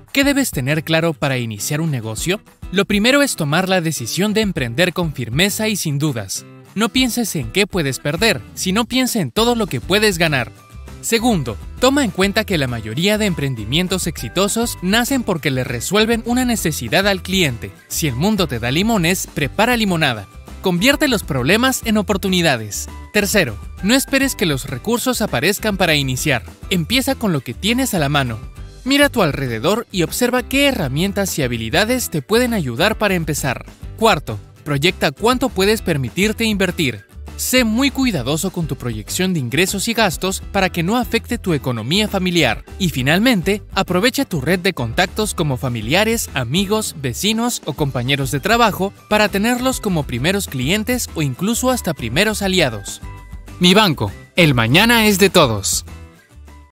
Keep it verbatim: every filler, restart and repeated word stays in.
¿Qué debes tener claro para iniciar un negocio? Lo primero es tomar la decisión de emprender con firmeza y sin dudas. No pienses en qué puedes perder, sino piensa en todo lo que puedes ganar. Segundo, toma en cuenta que la mayoría de emprendimientos exitosos nacen porque le resuelven una necesidad al cliente. Si el mundo te da limones, prepara limonada. Convierte los problemas en oportunidades. Tercero, no esperes que los recursos aparezcan para iniciar. Empieza con lo que tienes a la mano. Mira a tu alrededor y observa qué herramientas y habilidades te pueden ayudar para empezar. Cuarto, proyecta cuánto puedes permitirte invertir. Sé muy cuidadoso con tu proyección de ingresos y gastos para que no afecte tu economía familiar. Y finalmente, aprovecha tu red de contactos como familiares, amigos, vecinos o compañeros de trabajo para tenerlos como primeros clientes o incluso hasta primeros aliados. Mi banco, el mañana es de todos.